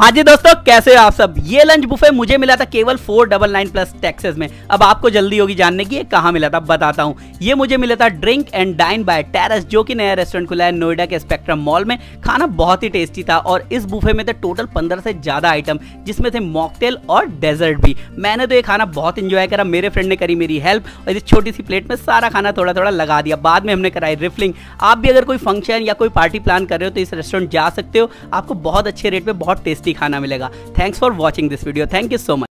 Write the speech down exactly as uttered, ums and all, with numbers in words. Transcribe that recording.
हाँ जी दोस्तों, कैसे हो आप सब। ये लंच बुफे मुझे मिला था केवल four double nine plus taxes में। अब आपको जल्दी होगी जानने की ये कहाँ मिला था, बताता हूँ। ये मुझे मिला था drink and dine by terrace, जो कि नया रेस्टोरेंट खुला है नोएडा के स्पेक्ट्रम मॉल में। खाना बहुत ही टेस्टी था और इस बुफे में थे टोटल पंद्रह से ज्यादा आइटम, जिसमें थे मॉकटेल और डेजर्ट भी। मैंने तो ये खाना बहुत इंजॉय करा, मेरे फ्रेंड ने करी मेरी हेल्प और इस छोटी सी प्लेट में सारा खाना थोड़ा थोड़ा लगा दिया। बाद में हमने कराई रिफलिंग। आप भी अगर कोई फंक्शन या कोई पार्टी प्लान कर रहे हो तो इस रेस्टोरेंट जा सकते हो, आपको बहुत अच्छे रेट पे बहुत टेस्टी खाना मिलेगा। Thanks for watching this video, thank you so much.